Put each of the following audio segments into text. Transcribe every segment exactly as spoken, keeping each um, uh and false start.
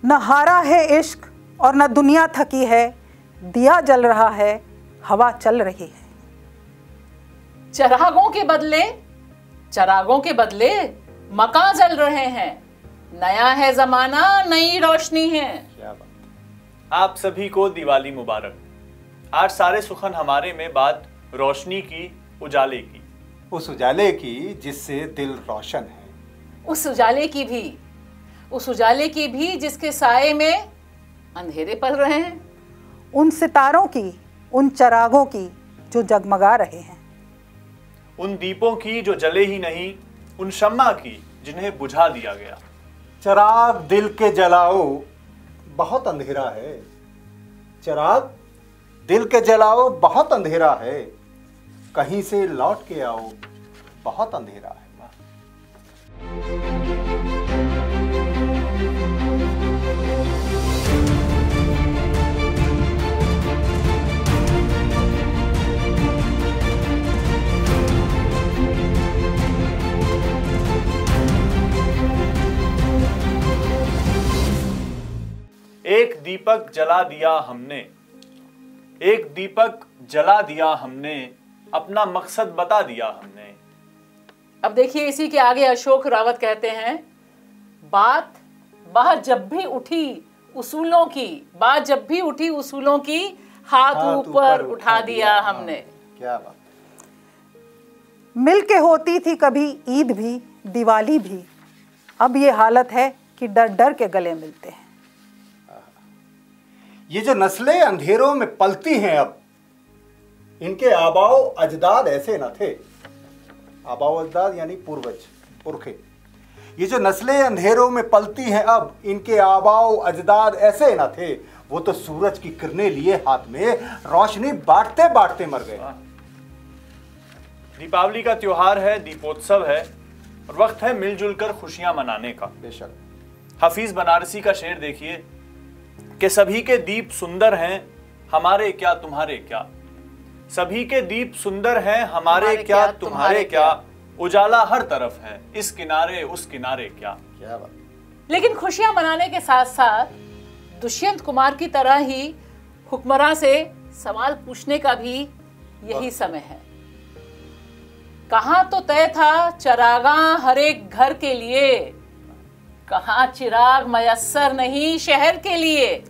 न हारा है इश्क और न दुनिया थकी है, दिया जल रहा है, हवा चल रही है। चरागों के बदले चरागों के बदले मकान जल रहे हैं, नया है जमाना, नई रोशनी है। क्या बात। आप सभी को दिवाली मुबारक। आज सारे सुखन हमारे में बात रोशनी की, उजाले की, उस उजाले की जिससे दिल रोशन है, उस उजाले की भी उस उजाले की भी जिसके साए में अंधेरे पल रहे हैं, उन सितारों की, उन चरागों की जो जगमगा रहे हैं, उन दीपों की जो जले ही नहीं, उन शम्मा की जिन्हें बुझा दिया गया। चिराग दिल के जलाओ, बहुत अंधेरा है। चिराग दिल के जलाओ, बहुत अंधेरा है। कहीं से लौट के आओ, बहुत अंधेरा है। एक दीपक जला दिया हमने, एक दीपक जला दिया हमने, अपना मकसद बता दिया हमने। अब देखिए इसी के आगे अशोक रावत कहते हैं, बात बात जब भी उठी उसूलों की, बात जब भी उठी उसूलों की, हाथ ऊपर उठा दिया हमने। क्या बात। मिल के होती थी कभी ईद भी, दिवाली भी, अब ये हालत है कि डर डर के गले मिलते हैं। ये जो नस्लें अंधेरों में पलती हैं, अब इनके आबाओ अजदाद ऐसे न थे। आबाओ अजदाद यानी पूर्वज, पुरखे। ये जो नस्लें अंधेरों में पलती हैं, अब इनके आबाओ अजदाद ऐसे न थे। वो तो सूरज की किरणें लिए हाथ में रोशनी बांटते बांटते मर गए। दीपावली का त्योहार है, दीपोत्सव है, और वक्त है मिलजुल कर खुशियां मनाने का। बेशक। हफीज बनारसी का शेर देखिए कि सभी के दीप सुंदर हैं, हमारे क्या तुम्हारे क्या। सभी के दीप सुंदर हैं, हमारे, हमारे क्या, क्या तुम्हारे क्या, क्या। उजाला हर तरफ है, इस किनारे उस किनारे क्या। क्या बात। लेकिन खुशियां मनाने के साथ साथ दुष्यंत कुमार की तरह ही हुक्मरां से सवाल पूछने का भी यही समय है। कहां तो तय था चरागा हर एक घर के लिए, कहां चिराग मयस्सर नहीं शहर के लिए।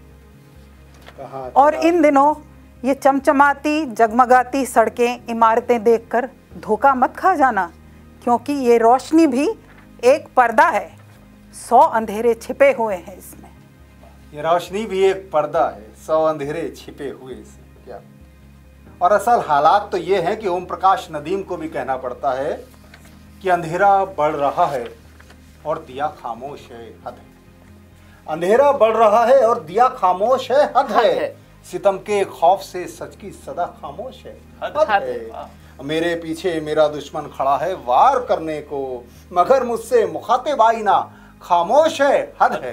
और इन दिनों ये चमचमाती जगमगाती सड़कें, इमारतें देखकर धोखा मत खा जाना, क्योंकि ये रोशनी भी एक पर्दा है, सौ अंधेरे छिपे हुए हैं इसमें। ये रोशनी भी एक पर्दा है, सौ अंधेरे छिपे हुए इसमें। क्या। और असल हालात तो ये हैं कि ओम प्रकाश नदीम को भी कहना पड़ता है कि अंधेरा बढ़ रहा है और दिया खामोश है, हद है। अंधेरा बढ़ रहा है और दिया खामोश है, हद है। सितम के खौफ से सच की सदा खामोश है, हद, हद है। मेरे पीछे मेरा दुश्मन खड़ा है वार करने को, मगर मुझसे मुखातिबाई ना खामोश है, हद है।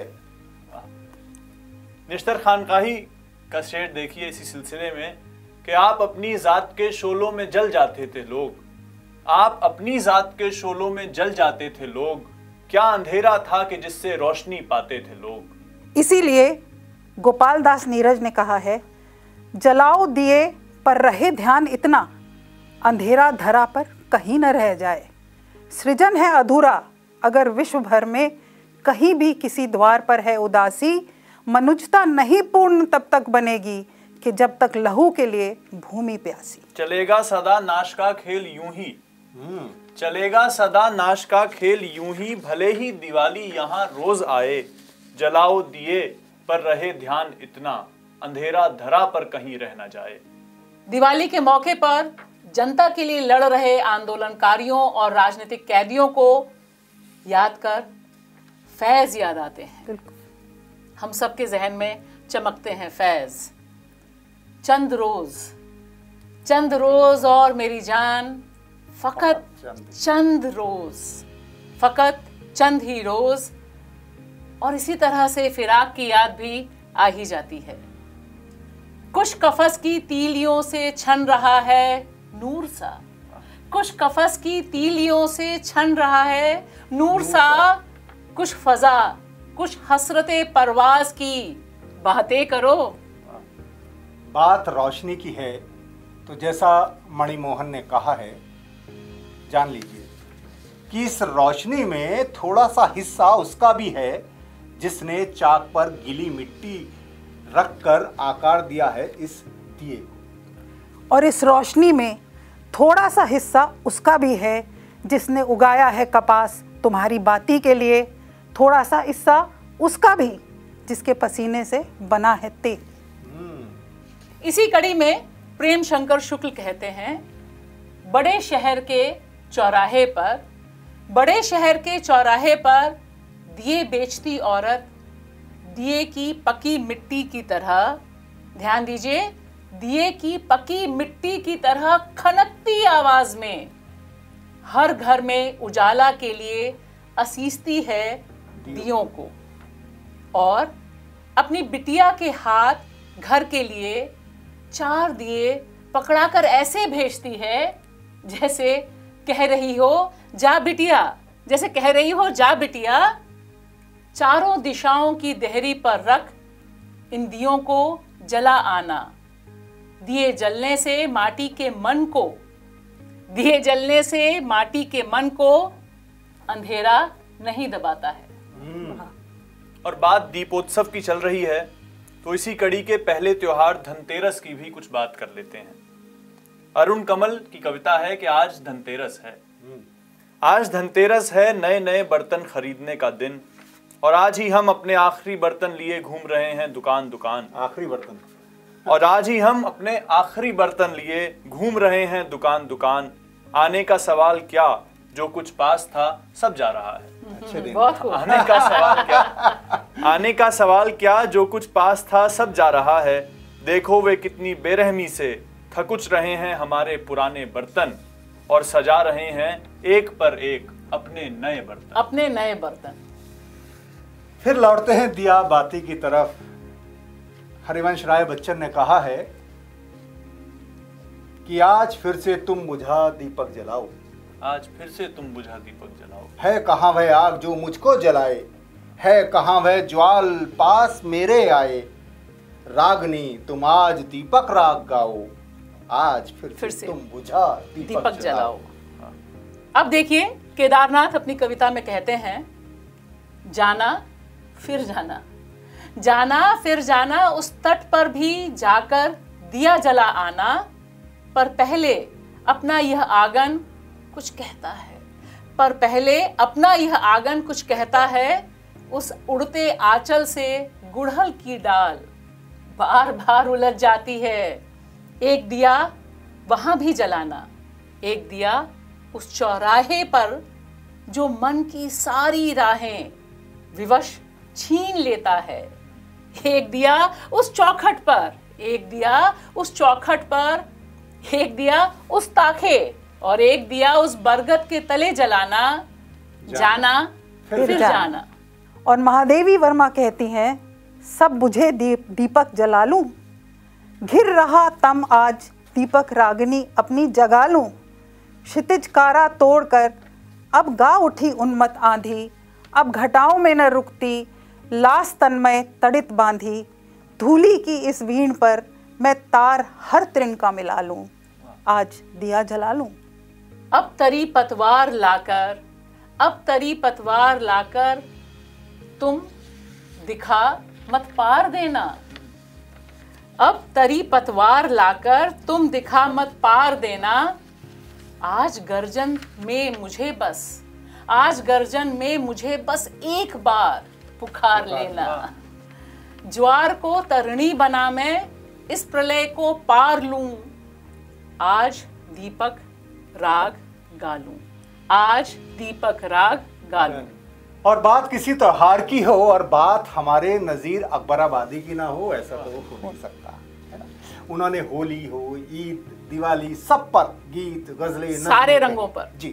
निश्तर खानकाही का शेर देखिए इसी सिलसिले में कि आप अपनी जात के शोलों में जल जाते थे लोग, आप अपनी जात के शोलों में जल जाते थे लोग, क्या अंधेरा था कि जिससे रोशनी पाते थे लोग। इसीलिए गोपाल दास नीरज ने कहा है, जलाओ दिए पर रहे ध्यान इतना, अंधेरा धरा पर कहीं न रह जाए। सृजन है अधूरा अगर विश्व भर में कहीं भी किसी द्वार पर है उदासी, मनुष्यता नहीं पूर्ण तब तक बनेगी कि जब तक लहू के लिए भूमि प्यासी। चलेगा सदा नाश का खेल यूं ही, चलेगा सदा नाश का खेल यूं ही, भले ही दिवाली यहाँ रोज आए, जलाओ दिए पर रहे ध्यान इतना, अंधेरा धरा पर कहीं रह न जाए। दिवाली के मौके पर जनता के लिए लड़ रहे आंदोलनकारियों और राजनीतिक कैदियों को याद कर फैज याद आते हैं। हम सबके जहन में चमकते हैं फैज। चंद रोज, चंद रोज और मेरी जान, फकत चंद रोज, फकत चंद ही रोज। और इसी तरह से फिराक की याद भी आ ही जाती है। कुछ कफस की तीलियों से छन रहा है नूर सा, कुछ कफस की तीलियों से छन रहा है नूर सा, कुछ फजा कुछ हसरते परवाज की बातें करो। बात रोशनी की है तो जैसा मणिमोहन ने कहा है, जान लीजिए कि इस रोशनी में थोड़ा सा हिस्सा उसका भी है जिसने चाक पर गीली मिट्टी रखकर आकार दिया है इस दिए को। और इस रोशनी में थोड़ा सा हिस्सा उसका भी है जिसने उगाया है कपास तुम्हारी बाती के लिए। थोड़ा सा हिस्सा उसका भी जिसके पसीने से बना है तेल। इसी कड़ी में प्रेम शंकर शुक्ल कहते हैं, बड़े शहर के चौराहे पर बड़े शहर के चौराहे पर दिए बेचती औरत दिए की पकी मिट्टी की तरह, ध्यान दीजिए, दिए की पकी मिट्टी की तरह खनकती आवाज में हर घर में उजाला के लिए असीसती है दियों को, और अपनी बिटिया के हाथ घर के लिए चार दिए पकड़ाकर ऐसे भेजती है जैसे कह रही हो जा बिटिया, जैसे कह रही हो जा बिटिया, चारों दिशाओं की देहरी पर रख इन दियों को जला आना। दिए जलने से माटी के मन को दिए जलने से माटी के मन को अंधेरा नहीं दबाता है। और बात दीपोत्सव की चल रही है तो इसी कड़ी के पहले त्योहार धनतेरस की भी कुछ बात कर लेते हैं। अरुण कमल की कविता है कि आज धनतेरस है। आज धनतेरस है, नए नए बर्तन खरीदने का दिन, और आज ही हम अपने आखिरी बर्तन लिए घूम रहे हैं दुकान दुकान। आखिरी बर्तन और आज ही हम अपने आखिरी बर्तन लिए घूम रहे हैं दुकान दुकान। आने का सवाल क्या, जो कुछ पास था सब जा रहा है। अच्छे दिन। बहुत खूब। आने का सवाल क्या आने का सवाल क्या जो कुछ पास था सब जा रहा है। देखो वे कितनी बेरहमी से थकुच रहे हैं हमारे पुराने बर्तन, और सजा रहे हैं एक पर एक अपने नए बर्तन अपने नए बर्तन। फिर लौटते हैं दिया बाती की तरफ। हरिवंश राय बच्चन ने कहा है कि आज फिर से तुम बुझा दीपक जलाओ। आज फिर से तुम बुझा दीपक जलाओ। है कहाँ वह आग जो मुझको जलाए, है कहाँ वह ज्वाल पास मेरे आए। रागनी तुम आज दीपक राग गाओ, आज फिर, फिर से से तुम बुझा दीपक, दीपक जलाओ। जलाओ। अब देखिए, केदारनाथ अपनी कविता में कहते हैं, जाना फिर जाना, जाना फिर जाना, उस तट पर भी जाकर दिया जला आना, पर पहले अपना यह आंगन कुछ कहता है, पर पहले अपना यह आंगन कुछ कहता है। उस उड़ते आंचल से गुड़हल की डाल बार बार उलझ जाती है। एक दिया वहां भी जलाना, एक दिया उस चौराहे पर जो मन की सारी राहें विवश छीन लेता है। एक दिया उस चौखट पर, एक दिया उस चौखट पर, एक दिया उस ताखे, और एक दिया उस बरगद के तले जलाना। जाना, जाना फिर, फिर जाना।, जाना। और महादेवी वर्मा कहती हैं, सब बुझे दीप दीपक जला लूं, घिर रहा तम आज दीपक रागिनी अपनी जगा लूं। क्षितिज कारा तोड़कर अब गा उठी उन्मत आंधी, अब घटाओं में न रुकती लास तन्मय तड़ित बांधी। धूली की इस वीण पर मैं तार हर तृण का मिला लूं, आज दिया जला लूं। अब तरी पतवार लाकर, अब तरी पतवार लाकर तुम दिखा मत पार देना। अब तरी पतवार लाकर तुम दिखा मत पार देना। आज गर्जन में मुझे बस, आज गर्जन में मुझे बस एक बार पुकार लेना। ज्वार को तरणी बना मैं इस प्रलय को पार लूं, आज दीपक राग गालूं, आज दीपक राग गालूं। और बात किसी त्योहार की हो और बात हमारे नजीर अकबराबादी की ना हो, ऐसा तो हो नहीं सकता है ना। उन्होंने होली हो, ईद, दिवाली, सब पर गीत गजलें सारे रंगों पर, जी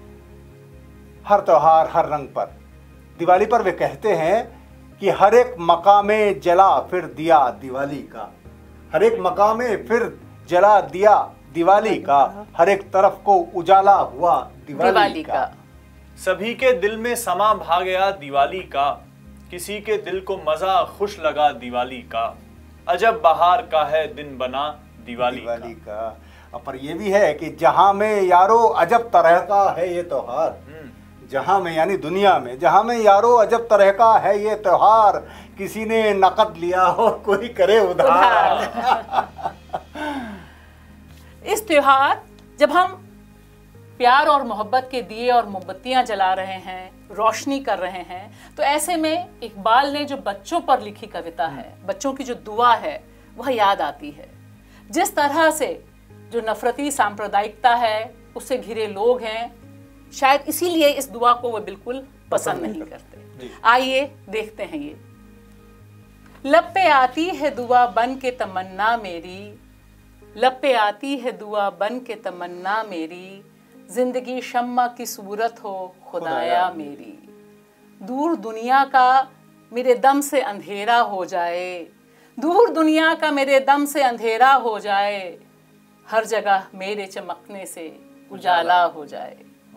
हर त्योहार हर रंग पर। दिवाली पर वे कहते हैं कि हर एक मकामे जला फिर दिया दिवाली का, हर एक मकामे फिर जला दिया दिवाली का, हर एक तरफ को उजाला हुआ दिवाली, दिवाली का। सभी के दिल में समा भा गया दिवाली का, किसी के दिल को मजा खुश लगा दिवाली का, अजब बहार का है दिन बना दिवाली, दिवाली का, का। पर ये भी है कि जहां में यारो अजब तरह का है ये त्योहार, जहां में यानी दुनिया में, जहां में यारो अजब तरह का है ये त्योहार, किसी ने नकद लिया और कोई करे उधार। इस त्योहार जब हम प्यार और मोहब्बत के दिए और मोमबत्तियां जला रहे हैं, रोशनी कर रहे हैं, तो ऐसे में इकबाल ने जो बच्चों पर लिखी कविता है, बच्चों की जो दुआ है, वह याद आती है। जिस तरह से जो नफरती सांप्रदायिकता है उससे घिरे लोग हैं, शायद इसीलिए इस दुआ को वो बिल्कुल पसंद नहीं करते। आइए देखते हैं ये। लब पे आती है दुआ बन के तमन्ना मेरी, लब पे आती है दुआ बन के तमन्ना मेरी, जिंदगी शम्मा की सूरत हो खुदाया मेरी, दूर दुनिया का मेरे दम से अंधेरा हो जाए, दूर दुनिया का मेरे दम से अंधेरा हो जाए, हर जगह मेरे चमकने से उजाला हो जाए।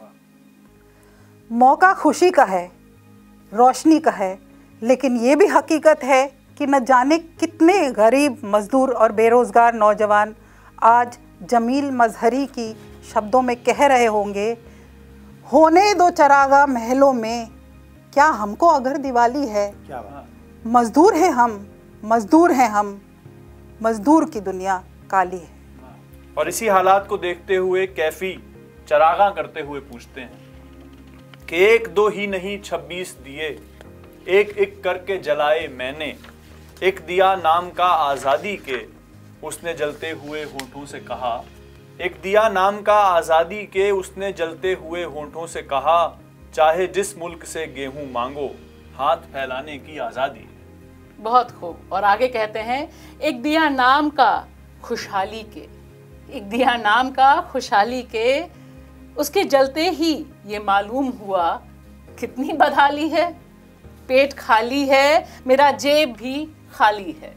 मौका खुशी का है, रोशनी का है, लेकिन ये भी हकीकत है कि न जाने कितने गरीब मजदूर और बेरोजगार नौजवान आज जमील मजहरी की शब्दों में कह रहे होंगे, होने दो चरागा महलों में, क्या हमको अगर दिवाली है, क्या बात। मजदूर हैं हम, मजदूर हैं हम, मजदूर की दुनिया काली है। और इसी हालात को देखते हुए कैफी चरागा करते हुए पूछते हैं कि एक दो ही नहीं छब्बीस दिए, एक एक करके जलाए मैंने, एक दिया नाम का आज़ादी के, उसने जलते हुए होठों से कहा, एक दिया नाम का आज़ादी के, उसने जलते हुए होठों से कहा, चाहे जिस मुल्क से गेहूं मांगो, हाथ फैलाने की आज़ादी। बहुत खूब। और आगे कहते हैं, एक दिया नाम का खुशहाली के, एक दिया नाम का खुशहाली के, उसके जलते ही ये मालूम हुआ कितनी बदहाली है, पेट खाली है, मेरा जेब भी खाली है।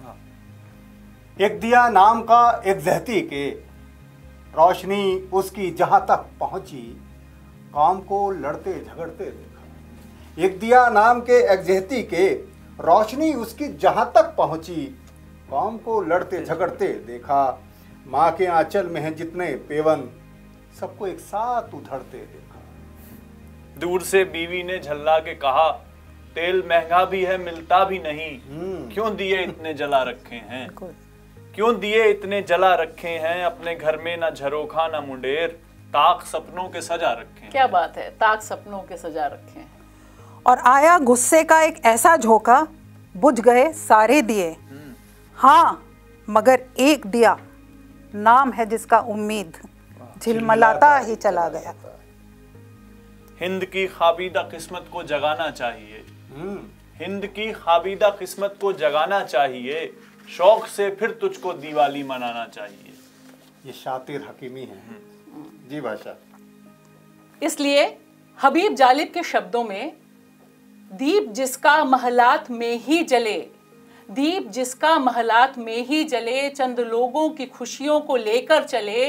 एक दिया नाम का एक जहती के, रोशनी उसकी जहां तक पहुंची, काम को लड़ते झगड़ते देखा। एक दिया नाम के एक जहती के, रोशनी उसकी जहां तक पहुंची, काम को लड़ते झगड़ते देखा। माँ के आंचल में है जितने पेवन, सबको एक साथ उधड़ते देखा। दूर से बीवी ने झल्ला के कहा, तेल महंगा भी है मिलता भी नहीं, क्यों दिए इतने जला रखे हैं, क्यों दिए इतने जला रखे हैं, अपने घर में ना झरोखा ना मुंडेर, ताक सपनों के सजा रखे हैं। क्या बात है, ताक सपनों के सजा रखे हैं। और आया गुस्से का एक ऐसा झोंका, बुझ गए सारे दिए, हाँ मगर एक दिया नाम है जिसका उम्मीद, झिलमिलाता ही चला गया। हिंद की खाबीदा किस्मत को जगाना चाहिए, हिंद की खाबीदा किस्मत को जगाना चाहिए, शौक से फिर तुझको दिवाली मनाना चाहिए। ये शातिर हकीमी है जी भाषा। इसलिए हबीब जालिब के शब्दों में, दीप जिसका महलात में ही जले, दीप जिसका महलात में ही जले, चंद लोगों की खुशियों को लेकर चले,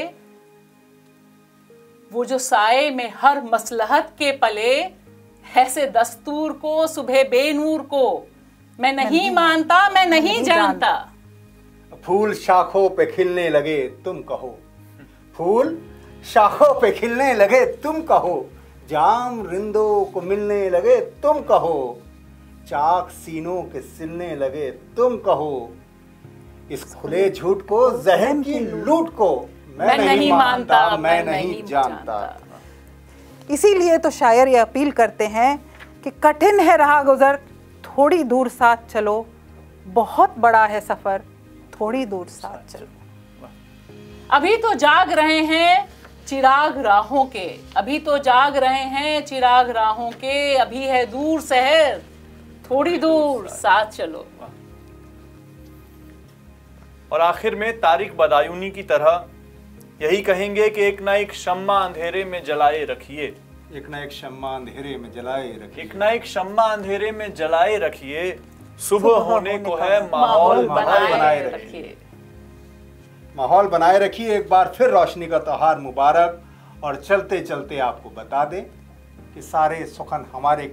वो जो साए में हर मसलहत के पले, ऐसे दस्तूर को सुबह बेनूर को मैं नहीं, नहीं मानता, मैं नहीं, नहीं जानता। फूल शाखों पे खिलने लगे तुम कहो, फूल शाखों पे खिलने लगे तुम कहो, जाम रिंदों को मिलने लगे तुम कहो, चाक सीनों के सिलने लगे तुम कहो, इस खुले झूठ को जहन की लूट को मैं, मैं नहीं, नहीं मानता, मैं नहीं जानता। इसीलिए तो शायर ये अपील करते हैं कि कठिन है राह गुजर, थोड़ी दूर साथ चलो, बहुत बड़ा है सफर, थोड़ी दूर साथ चलो। अभी तो जाग रहे हैं चिराग राहों के, अभी तो जाग रहे हैं चिराग राहों के, अभी है दूर शहर, थोड़ी दूर साथ चलो। और आखिर में तारिक बदायूनी की तरह यही कहेंगे कि एक ना एक शम्मा अंधेरे में जलाए रखिए, एक ना एक शम्मा अंधेरे में जलाए रखिए, एक ना एक शम्मा अंधेरे में जलाए रखिए, सुबह होने को है माहौल बनाए रखिए। माहौल बनाए रखिए। एक बार फिर रोशनी का त्योहार मुबारक। और चलते चलते आपको बता दें कि सारे सुखन हमारे के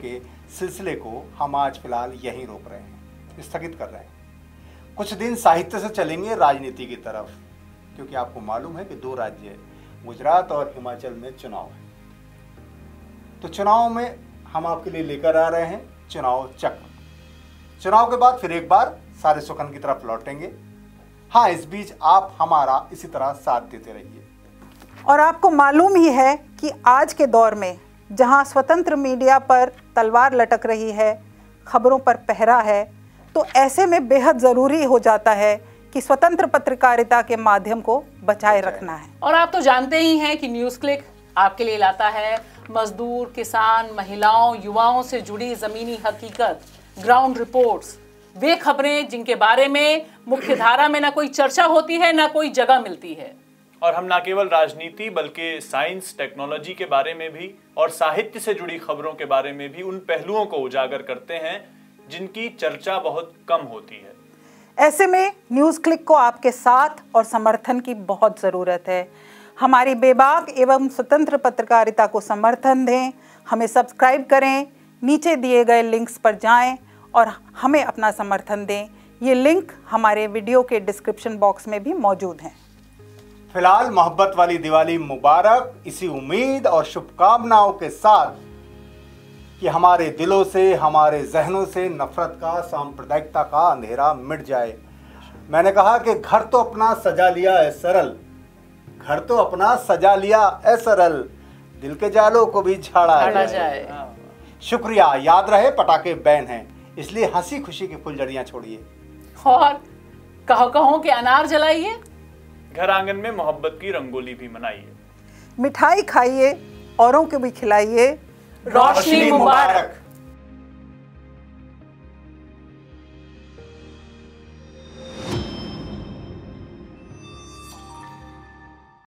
सिलसिले को हम आज फिलहाल यहीं रोक रहे हैं, स्थगित कर रहे हैं। कुछ दिन साहित्य से चलेंगे राजनीति की तरफ, क्योंकि आपको मालूम है कि दो राज्य गुजरात और हिमाचल में चुनाव है। तो चुनाव में हम आपके लिए लेकर आ रहे हैं चुनाव चक्र। चुनाव के बाद फिर एक बार सारे सुखन की तरफ लौटेंगे। हाँ, इस बीच आप हमारा इसी तरह साथ देते रहिए। और आपको मालूम ही है कि आज के दौर में जहां स्वतंत्र मीडिया पर तलवार लटक रही है, खबरों पर पहरा है, तो ऐसे में बेहद ज़रूरी हो जाता है कि स्वतंत्र पत्रकारिता के माध्यम को बचाए रखना है। और आप तो जानते ही हैं कि न्यूज़ क्लिक आपके लिए लाता है मजदूर, किसान, महिलाओं, युवाओं से जुड़ी ज़मीनी हकीकत, ग्राउंड रिपोर्ट्स, वे खबरें जिनके बारे में मुख्य धारा में ना कोई चर्चा होती है, ना कोई जगह मिलती है। और हम न केवल राजनीति बल्कि साइंस, टेक्नोलॉजी के बारे में भी और साहित्य से जुड़ी खबरों के बारे में भी उन पहलुओं को उजागर करते हैं जिनकी चर्चा बहुत कम होती है। ऐसे में न्यूज़ क्लिक को आपके साथ और समर्थन की बहुत ज़रूरत है। हमारी बेबाक एवं स्वतंत्र पत्रकारिता को समर्थन दें, हमें सब्सक्राइब करें, नीचे दिए गए लिंक्स पर जाएं और हमें अपना समर्थन दें। ये लिंक हमारे वीडियो के डिस्क्रिप्शन बॉक्स में भी मौजूद हैं। फिलहाल मोहब्बत वाली दिवाली मुबारक, इसी उम्मीद और शुभकामनाओं के साथ कि हमारे दिलों से, हमारे जहनों से नफरत का, सांप्रदायिकता का अंधेरा मिट जाए। मैंने कहा कि घर तो अपना सजा लिया है सरल, घर तो अपना सजा लिया है सरल, दिल के जालों को भी झाड़ा जाए, जाए। शुक्रिया। याद रहे पटाखे बैन हैं, इसलिए हंसी खुशी की फुलझड़ियां छोड़िए और कहो कहो के अनार जलाइए, घर आंगन में मोहब्बत की रंगोली भी मनाइए, मिठाई खाइए, औरों को भी खिलाइए। रोशनी मुबारक।